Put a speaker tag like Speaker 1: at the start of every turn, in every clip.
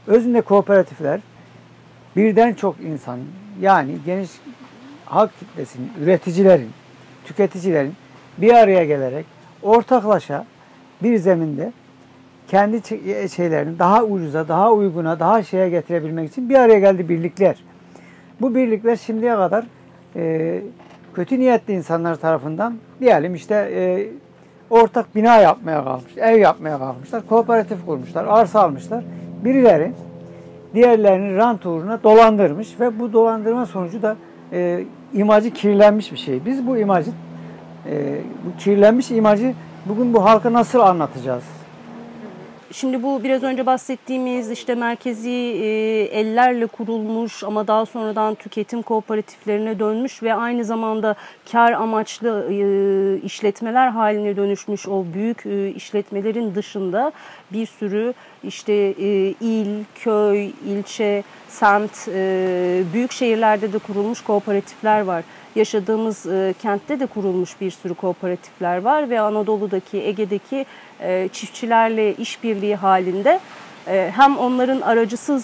Speaker 1: Özünde kooperatifler birden çok insan, yani geniş halk kitlesinin, üreticilerin, tüketicilerin bir araya gelerek ortaklaşa bir zeminde kendi şeylerini daha ucuza, daha uyguna, daha şeye getirebilmek için bir araya geldi birlikler. Bu birlikler şimdiye kadar kötü niyetli insanlar tarafından diyelim işte ortak bina yapmaya kalkmış, ev yapmaya kalkmışlar, kooperatif kurmuşlar, arsa almışlar. Birileri diğerlerini rant uğruna dolandırmış ve bu dolandırma sonucu da imajı kirlenmiş bir şey. Biz bu imajı, bu kirlenmiş imajı bugün bu halka nasıl anlatacağız?
Speaker 2: Şimdi bu biraz önce bahsettiğimiz işte merkezi ellerle kurulmuş ama daha sonradan tüketim kooperatiflerine dönmüş ve aynı zamanda kar amaçlı işletmeler haline dönüşmüş o büyük işletmelerin dışında bir sürü işte il, köy, ilçe, semt, büyük şehirlerde de kurulmuş kooperatifler var. Yaşadığımız kentte de kurulmuş bir sürü kooperatifler var ve Anadolu'daki, Ege'deki çiftçilerle işbirliği halinde hem onların aracısız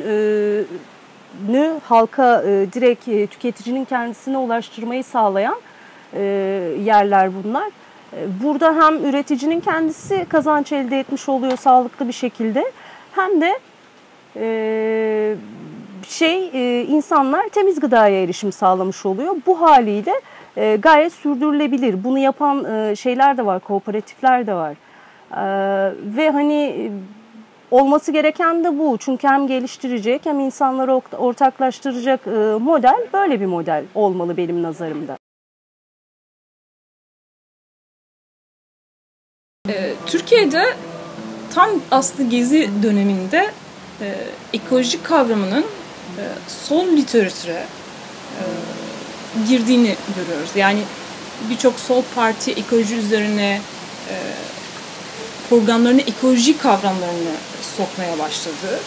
Speaker 2: ürünü halka direkt tüketicinin kendisine ulaştırmayı sağlayan yerler bunlar. Burada hem üreticinin kendisi kazanç elde etmiş oluyor sağlıklı bir şekilde hem de insanlar temiz gıdaya erişim sağlamış oluyor. Bu haliyle gayet sürdürülebilir. Bunu yapan şeyler de var, kooperatifler de var. Ve hani olması gereken de bu. Çünkü hem geliştirecek hem insanları ortaklaştıracak model böyle bir model olmalı benim nazarımda.
Speaker 3: Türkiye'de tam aslında Gezi döneminde ekoloji kavramının sol literatüre girdiğini görüyoruz. Yani birçok sol parti ekoloji üzerine programlarını ekoloji kavramlarını sokmaya başladı.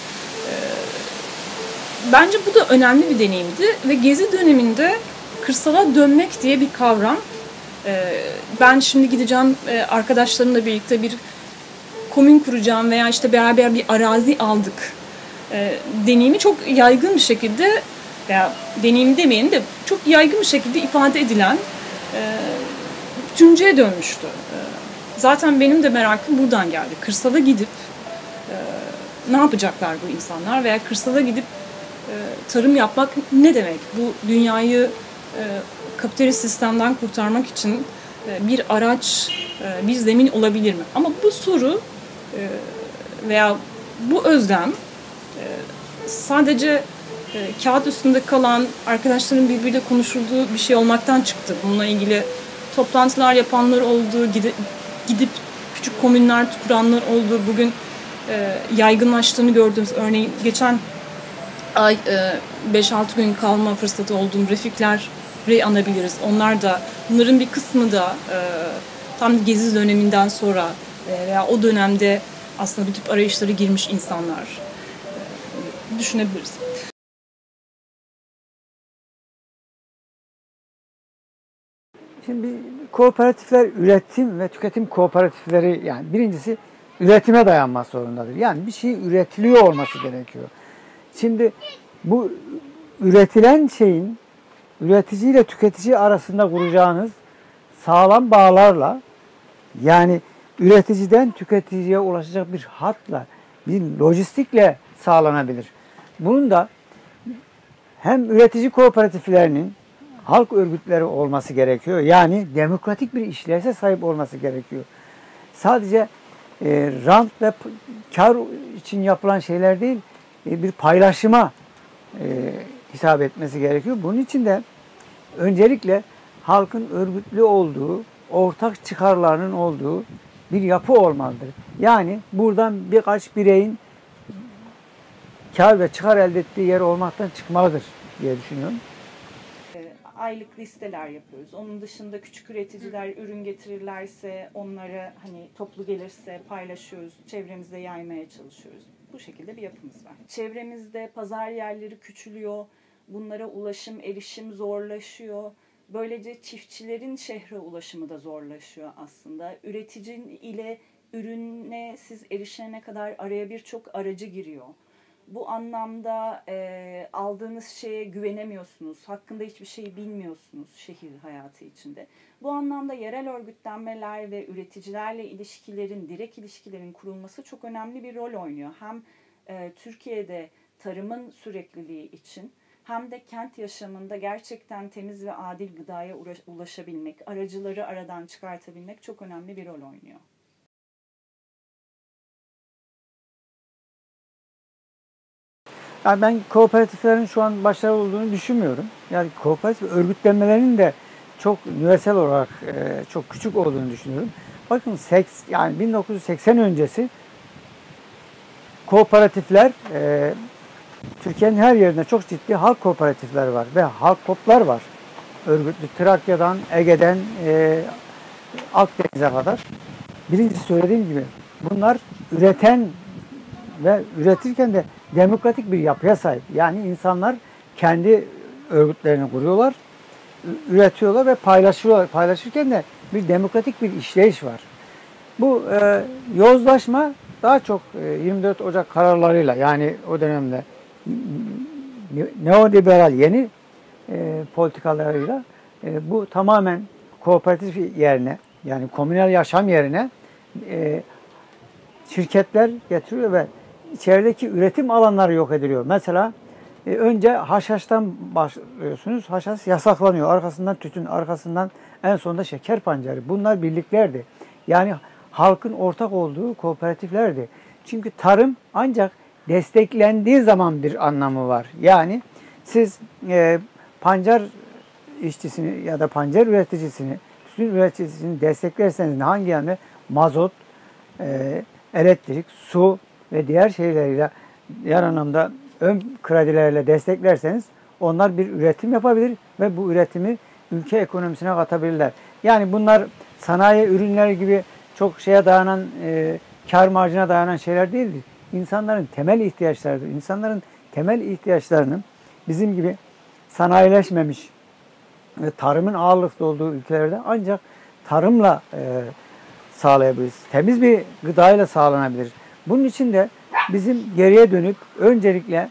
Speaker 3: Bence bu da önemli bir deneyimdi ve Gezi döneminde kırsala dönmek diye bir kavram. Ben şimdi gideceğim arkadaşlarımla birlikte bir komün kuracağım veya işte beraber bir arazi aldık deneyimi çok yaygın bir şekilde veya deneyim demeyin de çok yaygın bir şekilde ifade edilen bütünceye dönmüştü. Zaten benim de merakım buradan geldi. Kırsala gidip ne yapacaklar bu insanlar veya kırsala gidip tarım yapmak ne demek? Bu dünyayı kapitalist sistemden kurtarmak için bir araç, bir zemin olabilir mi? Ama bu soru veya bu özlem sadece kağıt üstünde kalan arkadaşların birbiriyle konuşulduğu bir şey olmaktan çıktı. Bununla ilgili toplantılar yapanlar oldu, gidip küçük komünler kuranlar oldu. Bugün yaygınlaştığını gördüğümüz, örneğin geçen ay 5-6 gün kalma fırsatı olduğum Refikler'i anabiliriz. Onlar da, bunların bir kısmı da tam Gezi döneminden sonra veya o dönemde aslında bu tip arayışlara girmiş insanlar düşünebiliriz.
Speaker 1: Şimdi kooperatifler üretim ve tüketim kooperatifleri, yani birincisi üretime dayanmak zorundadır. Yani bir şey üretiliyor olması gerekiyor. Şimdi bu üretilen şeyin üretici ile tüketici arasında kuracağınız sağlam bağlarla, yani üreticiden tüketiciye ulaşacak bir hatla, bir lojistikle sağlanabilir. Bunun da hem üretici kooperatiflerinin halk örgütleri olması gerekiyor. Yani demokratik bir işlevse sahip olması gerekiyor. Sadece rant ve kar için yapılan şeyler değil, bir paylaşıma hesap etmesi gerekiyor. Bunun için de öncelikle halkın örgütlü olduğu, ortak çıkarlarının olduğu bir yapı olmalıdır. Yani buradan birkaç bireyin kar ve çıkar elde ettiği yer olmaktan çıkmalıdır diye düşünüyorum.
Speaker 4: Aylık listeler yapıyoruz. Onun dışında küçük üreticiler ürün getirirlerse onları hani toplu gelirse paylaşıyoruz. Çevremizde yaymaya çalışıyoruz. Bu şekilde bir yapımız var. Çevremizde pazar yerleri küçülüyor. Bunlara ulaşım, erişim zorlaşıyor. Böylece çiftçilerin şehre ulaşımı da zorlaşıyor aslında. Üreticinin ile ürüne siz erişene kadar araya birçok aracı giriyor. Bu anlamda aldığınız şeye güvenemiyorsunuz, hakkında hiçbir şey bilmiyorsunuz şehir hayatı içinde. Bu anlamda yerel örgütlenmeler ve üreticilerle ilişkilerin, direkt ilişkilerin kurulması çok önemli bir rol oynuyor. Hem Türkiye'de tarımın sürekliliği için hem de kent yaşamında gerçekten temiz ve adil gıdaya ulaşabilmek, aracıları aradan çıkartabilmek çok önemli bir rol oynuyor.
Speaker 1: Yani ben kooperatiflerin şu an başarılı olduğunu düşünmüyorum. Yani kooperatif örgütlenmelerinin de çok nüvesel olarak çok küçük olduğunu düşünüyorum. Bakın yani 1980 öncesi kooperatifler Türkiye'nin her yerinde çok ciddi halk kooperatifler var ve halk koplar var. Örgütlü Trakya'dan, Ege'den Akdeniz'e kadar. Birincisi söylediğim gibi bunlar üreten ve üretirken de demokratik bir yapıya sahip. Yani insanlar kendi örgütlerini kuruyorlar, üretiyorlar ve paylaşıyorlar. Paylaşırken de bir demokratik bir işleyiş var. Bu yozlaşma daha çok 24 Ocak kararlarıyla, yani o dönemde neoliberal yeni politikalarıyla bu tamamen kooperatif yerine, yani komünel yaşam yerine şirketler getiriyor ve içerideki üretim alanları yok ediliyor. Mesela önce haşhaştan başlıyorsunuz. Haşhaş yasaklanıyor. Arkasından tütün, arkasından en sonunda şeker pancarı. Bunlar birliklerdi. Yani halkın ortak olduğu kooperatiflerdi. Çünkü tarım ancak desteklendiği zaman bir anlamı var. Yani siz pancar işçisini ya da pancar üreticisini, tütün üreticisini desteklerseniz hangi yani mazot, elektrik, su ve diğer şeyleriyle, diğer anlamda ön kredilerle desteklerseniz onlar bir üretim yapabilir ve bu üretimi ülke ekonomisine katabilirler. Yani bunlar sanayi ürünleri gibi çok şeye dayanan, kar marjına dayanan şeyler değildir. İnsanların temel ihtiyaçlarıdır. İnsanların temel ihtiyaçlarını bizim gibi sanayileşmemiş ve tarımın ağırlıklı olduğu ülkelerde ancak tarımla sağlayabiliriz. Temiz bir gıdayla sağlanabilir. Bunun için de bizim geriye dönüp öncelikle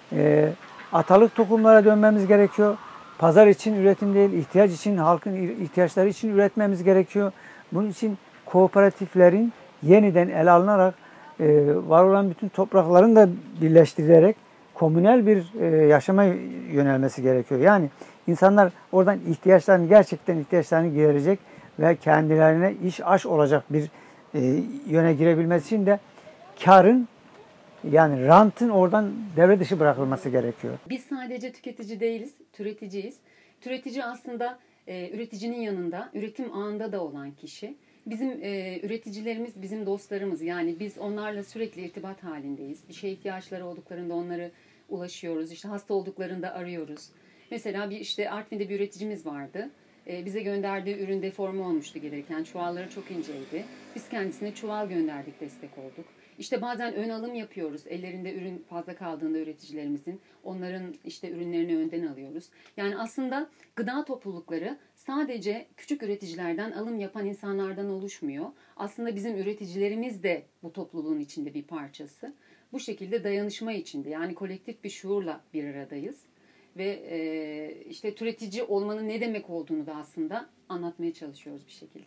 Speaker 1: atalık tohumlara dönmemiz gerekiyor. Pazar için üretim değil, ihtiyaç için, halkın ihtiyaçları için üretmemiz gerekiyor. Bunun için kooperatiflerin yeniden ele alınarak var olan bütün toprakların da birleştirilerek komünel bir yaşama yönelmesi gerekiyor. Yani insanlar oradan gerçekten ihtiyaçlarını giderecek ve kendilerine iş aş olacak bir yöne girebilmesi için de karın, yani rantın oradan devre dışı bırakılması gerekiyor.
Speaker 5: Biz sadece tüketici değiliz, türeticiyiz. Türetici aslında üreticinin yanında, üretim ağında da olan kişi. Bizim üreticilerimiz bizim dostlarımız. Yani biz onlarla sürekli irtibat halindeyiz. Bir şeye ihtiyaçları olduklarında onlara ulaşıyoruz. İşte hasta olduklarında arıyoruz. Mesela işte Artvin'de bir üreticimiz vardı. Bize gönderdiği ürün deforme olmuştu gelirken. Çuvalları çok inceydi. Biz kendisine çuval gönderdik, destek olduk. İşte bazen ön alım yapıyoruz. Ellerinde ürün fazla kaldığında üreticilerimizin onların işte ürünlerini önden alıyoruz. Yani aslında gıda toplulukları sadece küçük üreticilerden alım yapan insanlardan oluşmuyor. Aslında bizim üreticilerimiz de bu topluluğun içinde bir parçası. Bu şekilde dayanışma içinde, yani kolektif bir şuurla bir aradayız. Ve işte türetici olmanın ne demek olduğunu da aslında anlatmaya çalışıyoruz bir şekilde.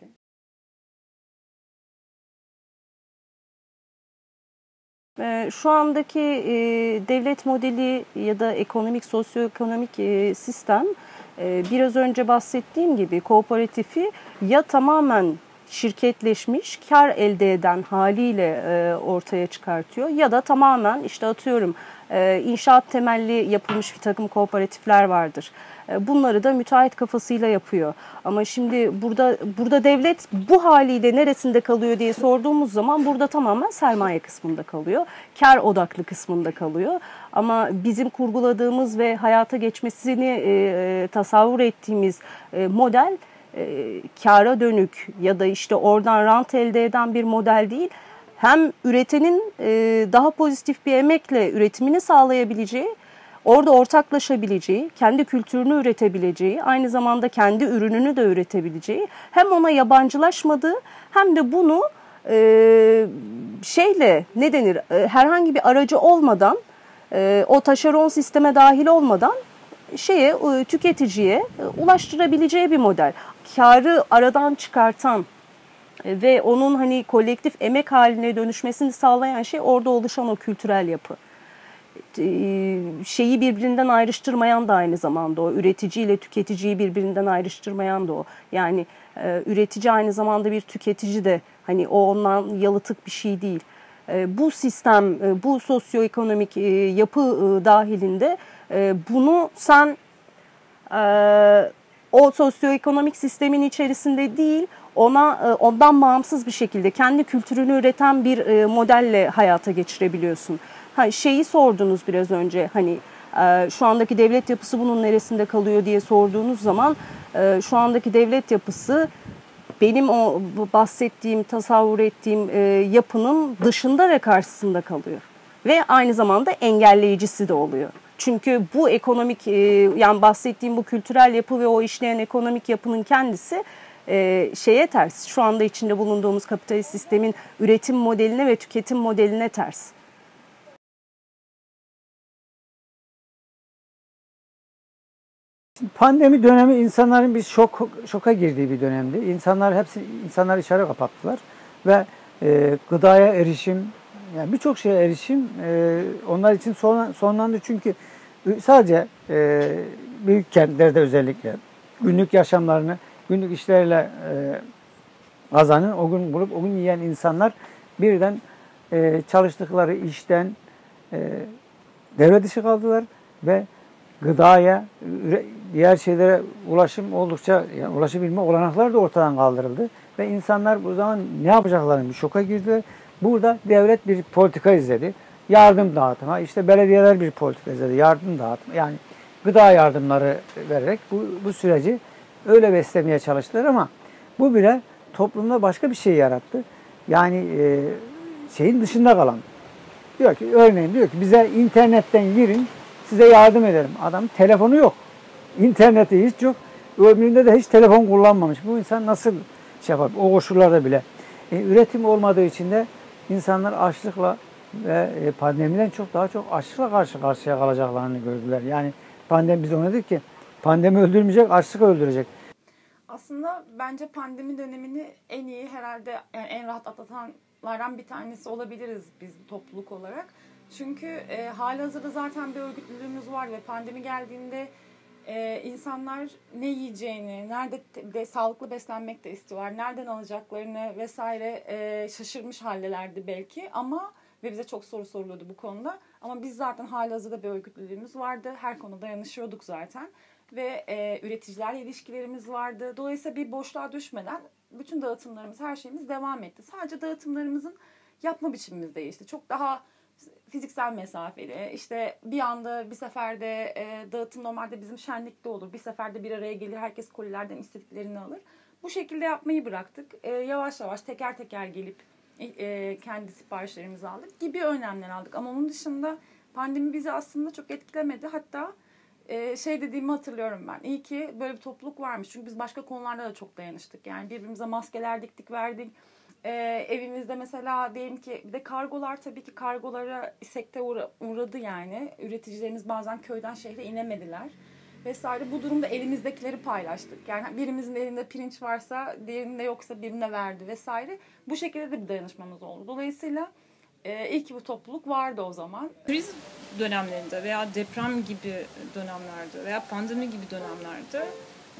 Speaker 2: Şu andaki devlet modeli ya da ekonomik, sosyoekonomik sistem biraz önce bahsettiğim gibi kooperatifi ya tamamen şirketleşmiş, kar elde eden haliyle ortaya çıkartıyor ya da tamamen işte atıyorum inşaat temelli yapılmış bir takım kooperatifler vardır. Bunları da müteahhit kafasıyla yapıyor. Ama şimdi burada devlet bu haliyle neresinde kalıyor diye sorduğumuz zaman burada tamamen sermaye kısmında kalıyor. Kar odaklı kısmında kalıyor. Ama bizim kurguladığımız ve hayata geçmesini tasavvur ettiğimiz model kâra dönük ya da işte oradan rant elde eden bir model değil. Hem üretenin daha pozitif bir emekle üretimini sağlayabileceği, orada ortaklaşabileceği, kendi kültürünü üretebileceği, aynı zamanda kendi ürününü de üretebileceği, hem ona yabancılaşmadığı hem de bunu herhangi bir aracı olmadan o taşeron sisteme dahil olmadan tüketiciye ulaştırabileceği bir model. Kârı aradan çıkartan ve onun hani kolektif emek haline dönüşmesini sağlayan şey orada oluşan o kültürel yapı. Şeyi birbirinden ayrıştırmayan da aynı zamanda o. Üretici ile tüketiciyi birbirinden ayrıştırmayan da o. Yani üretici aynı zamanda bir tüketici de, hani o ondan yalıtık bir şey değil. Bu sistem, bu sosyoekonomik yapı dahilinde bunu sen o sosyoekonomik sistemin içerisinde değil, ondan bağımsız bir şekilde kendi kültürünü üreten bir modelle hayata geçirebiliyorsun. Şeyi sordunuz biraz önce, hani şu andaki devlet yapısı bunun neresinde kalıyor diye sorduğunuz zaman şu andaki devlet yapısı benim o bahsettiğim, tasavvur ettiğim yapının dışında ve karşısında kalıyor. Ve aynı zamanda engelleyicisi de oluyor. Çünkü bu ekonomik, yani bahsettiğim bu kültürel yapı ve o işleyen ekonomik yapının kendisi şeye ters. Şu anda içinde bulunduğumuz kapitalist sistemin üretim modeline ve tüketim modeline ters.
Speaker 1: Pandemi dönemi insanların bir şoka girdiği bir dönemdi. İnsanlar içeri kapattılar ve gıdaya erişim, yani birçok şeye erişim onlar için sonlandı. Çünkü sadece büyük kentlerde özellikle günlük yaşamlarını, günlük işlerle kazanın, o gün bulup o gün yiyen insanlar birden çalıştıkları işten devre dışı kaldılar ve gıdaya, diğer şeylere ulaşabilme olanakları da ortadan kaldırıldı. Ve insanlar bu zaman ne yapacaklarını bir şoka girdiler. Burada devlet bir politika izledi. Yardım dağıtımı, işte belediyeler bir politika izledi. Yardım dağıtımı, yani gıda yardımları vererek bu süreci öyle beslemeye çalıştılar ama bu bile toplumda başka bir şey yarattı. Yani şeyin dışında kalan. Örneğin diyor ki bize internetten girin, size yardım ederim. Adam telefonu yok. İnterneti hiç yok. Ömründe de hiç telefon kullanmamış. Bu insan nasıl şey yapar? O koşullarda bile. Üretim olmadığı için de insanlar açlıkla ve pandemiden daha çok açlıkla karşı karşıya kalacaklarını gördüler. Yani pandemi, biz ona dedik ki pandemi öldürmeyecek, açlık öldürecek.
Speaker 4: Aslında bence pandemi dönemini en iyi, herhalde yani en rahat atlatanlardan bir tanesi olabiliriz biz topluluk olarak. Çünkü halihazırda zaten bir örgütlülüğümüz var ve pandemi geldiğinde insanlar ne yiyeceğini, nerede de sağlıklı beslenmek de istiyorlar, nereden alacaklarını vesaire şaşırmış haldelerdi belki ama ve bize çok soru soruluyordu bu konuda. Ama biz zaten halihazırda bir örgütlülüğümüz vardı. Her konuda dayanışıyorduk zaten. Ve üreticilerle ilişkilerimiz vardı. Dolayısıyla bir boşluğa düşmeden bütün dağıtımlarımız, her şeyimiz devam etti. Sadece dağıtımlarımızın yapma biçimimiz değişti. Çok daha fiziksel mesafeli, işte bir anda bir seferde dağıtım normalde bizim şenlikte olur. Bir seferde bir araya gelir, herkes kolilerden istediklerini alır. Bu şekilde yapmayı bıraktık. Yavaş yavaş teker teker gelip kendi siparişlerimizi aldık gibi önlemler aldık. Ama onun dışında pandemi bizi aslında çok etkilemedi. Hatta dediğimi hatırlıyorum ben. İyi ki böyle bir topluluk varmış. Çünkü biz başka konularda da çok dayanıştık. Yani birbirimize maskeler diktik, verdik. Evimizde mesela diyelim ki bir de kargolar, tabii ki kargolara sekte uğradı yani. Üreticilerimiz bazen köyden şehre inemediler vesaire. Bu durumda elimizdekileri paylaştık. Yani birimizin elinde pirinç varsa diğerinde yoksa birine verdi vesaire. Bu şekilde de bir dayanışmamız oldu. Dolayısıyla iyi ki bu topluluk vardı o zaman.
Speaker 3: Kriz dönemlerinde veya deprem gibi dönemlerde veya pandemi gibi dönemlerde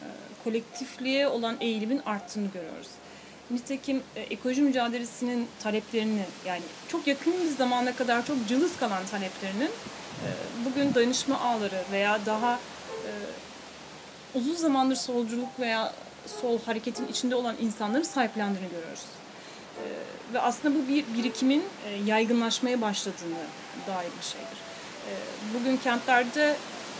Speaker 3: kolektifliğe olan eğilimin arttığını görüyoruz. Nitekim ekoloji mücadelesinin taleplerini, yani çok yakın bir zamana kadar çok cılız kalan taleplerinin bugün dayanışma ağları veya daha uzun zamandır solculuk veya sol hareketin içinde olan insanların sahiplendiğini görüyoruz. Ve aslında bu bir birikimin yaygınlaşmaya başladığını dair bir şeydir. Bugün kentlerde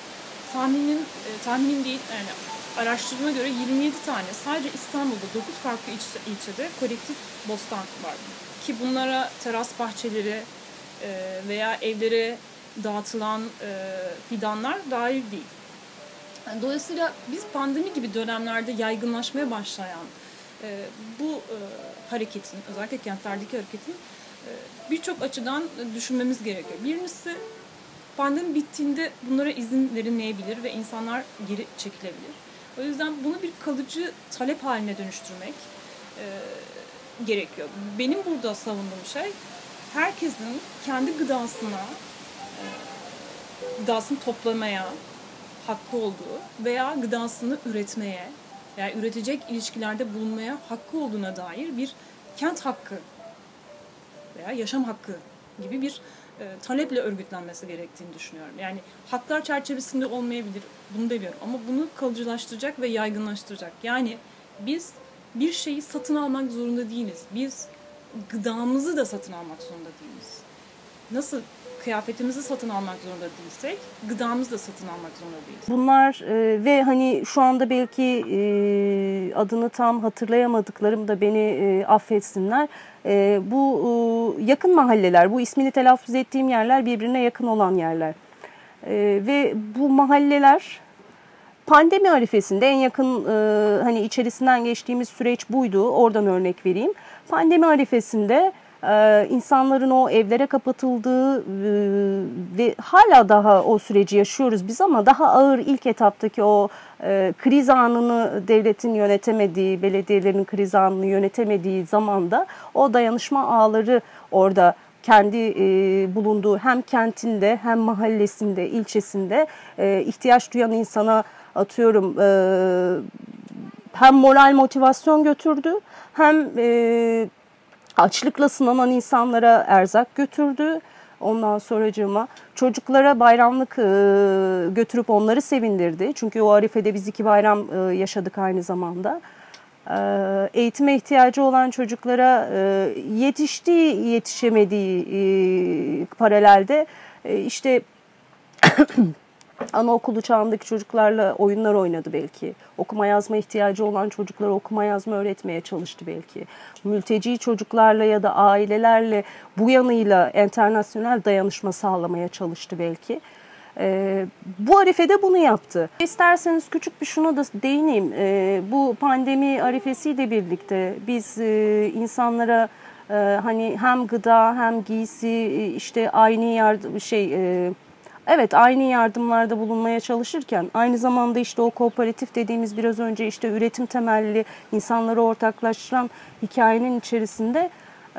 Speaker 3: tahminim değil, yani araştırmaya göre 27 tane sadece İstanbul'da 9 farklı ilçede kolektif bostan var. Ki bunlara teras bahçeleri veya evlere dağıtılan fidanlar dahil değil. Yani dolayısıyla biz pandemi gibi dönemlerde yaygınlaşmaya başlayan bu hareketin, özellikle kentlerdeki hareketin birçok açıdan düşünmemiz gerekiyor. Birincisi pandemi bittiğinde bunlara izin verilmeyebilir ve insanlar geri çekilebilir. O yüzden bunu bir kalıcı talep haline dönüştürmek gerekiyor. Benim burada savunduğum şey, herkesin kendi gıdasını toplamaya hakkı olduğu veya gıdasını üretmeye, yani üretecek ilişkilerde bulunmaya hakkı olduğuna dair bir kent hakkı veya yaşam hakkı gibi bir taleple örgütlenmesi gerektiğini düşünüyorum. Yani haklar çerçevesinde olmayabilir, bunu demiyorum, ama bunu kalıcılaştıracak ve yaygınlaştıracak. Yani biz bir şeyi satın almak zorunda değiliz. Biz gıdamızı da satın almak zorunda değiliz. Nasıl kıyafetimizi satın almak zorunda değilsek, gıdamızı da satın almak zorunda değiliz.
Speaker 2: Bunlar ve hani şu anda belki adını tam hatırlayamadıklarım da beni affetsinler. Bu yakın mahalleler, bu ismini telaffuz ettiğim yerler birbirine yakın olan yerler. Ve bu mahalleler pandemi arifesinde en yakın hani içerisinden geçtiğimiz süreç buydu. Oradan örnek vereyim. Pandemi arifesinde insanların o evlere kapatıldığı ve hala daha o süreci yaşıyoruz biz, ama daha ağır ilk etaptaki o kriz anını devletin yönetemediği, belediyelerin kriz anını yönetemediği zamanda o dayanışma ağları orada kendi bulunduğu hem kentinde hem mahallesinde, ilçesinde ihtiyaç duyan insana atıyorum hem moral motivasyon götürdü, hem açlıkla sınanan insanlara erzak götürdü. Ondan sonracığıma çocuklara bayramlık götürüp onları sevindirdi. Çünkü o arifede biz 2 bayram yaşadık aynı zamanda. Eğitime ihtiyacı olan çocuklara yetiştiği, yetişemediği paralelde işte anaokulu çağındaki çocuklarla oyunlar oynadı belki. Okuma yazma ihtiyacı olan çocuklara okuma yazma öğretmeye çalıştı belki. Mülteci çocuklarla ya da ailelerle bu yanıyla internasyonel dayanışma sağlamaya çalıştı belki. Bu arifede bunu yaptı. İsterseniz küçük bir şuna da değineyim. Bu pandemi arifesiyle birlikte biz insanlara hani hem gıda hem giysi, işte aynı yardım aynı yardımlarda bulunmaya çalışırken aynı zamanda işte o kooperatif dediğimiz biraz önce işte üretim temelli insanları ortaklaştıran hikayenin içerisinde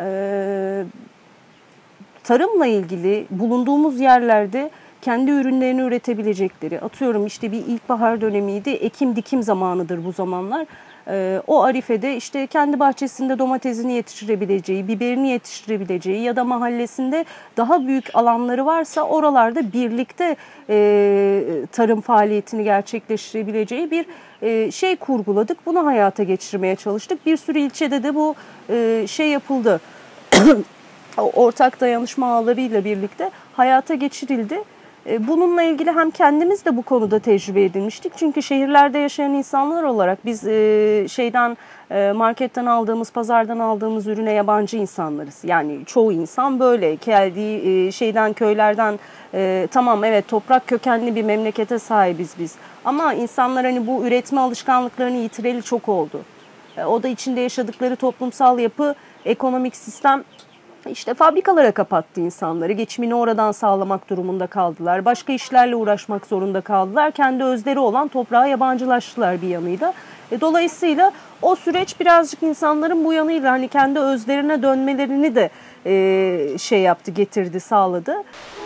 Speaker 2: tarımla ilgili bulunduğumuz yerlerde kendi ürünlerini üretebilecekleri, atıyorum işte bir ilkbahar dönemiydi, ekim dikim zamanıdır bu zamanlar. O arifede işte kendi bahçesinde domatesini yetiştirebileceği, biberini yetiştirebileceği ya da mahallesinde daha büyük alanları varsa oralarda birlikte tarım faaliyetini gerçekleştirebileceği bir şey kurguladık. Bunu hayata geçirmeye çalıştık. Bir sürü ilçede de bu şey yapıldı. Ortak dayanışma ağlarıyla birlikte hayata geçirildi. Bununla ilgili hem kendimiz de bu konuda tecrübe edinmiştik. Çünkü şehirlerde yaşayan insanlar olarak biz marketten aldığımız, pazardan aldığımız ürüne yabancı insanlarız. Yani çoğu insan böyle geldiği köylerden tamam evet toprak kökenli bir memlekete sahibiz biz. Ama insanlar hani bu üretme alışkanlıklarını yitireli çok oldu. O da içinde yaşadıkları toplumsal yapı, ekonomik sistem İşte fabrikalara kapattı insanları. Geçimini oradan sağlamak durumunda kaldılar. Başka işlerle uğraşmak zorunda kaldılar. Kendi özleri olan toprağa yabancılaştılar bir yanıyla. Dolayısıyla o süreç birazcık insanların bu yanıyla hani kendi özlerine dönmelerini de getirdi, sağladı.